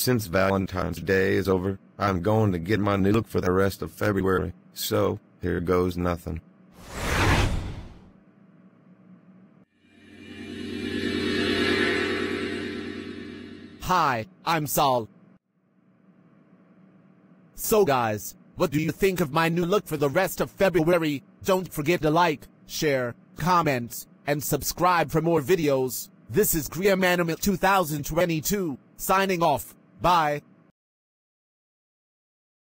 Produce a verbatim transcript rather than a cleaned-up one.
since Valentine's Day is over, I'm going to get my new look for the rest of February, so here goes nothing. Hi, I'm Saul. So guys, what do you think of my new look for the rest of February? Don't forget to like, share, comment, and subscribe for more videos. This is Kriyamanimate two thousand twenty-two, signing off. Bye.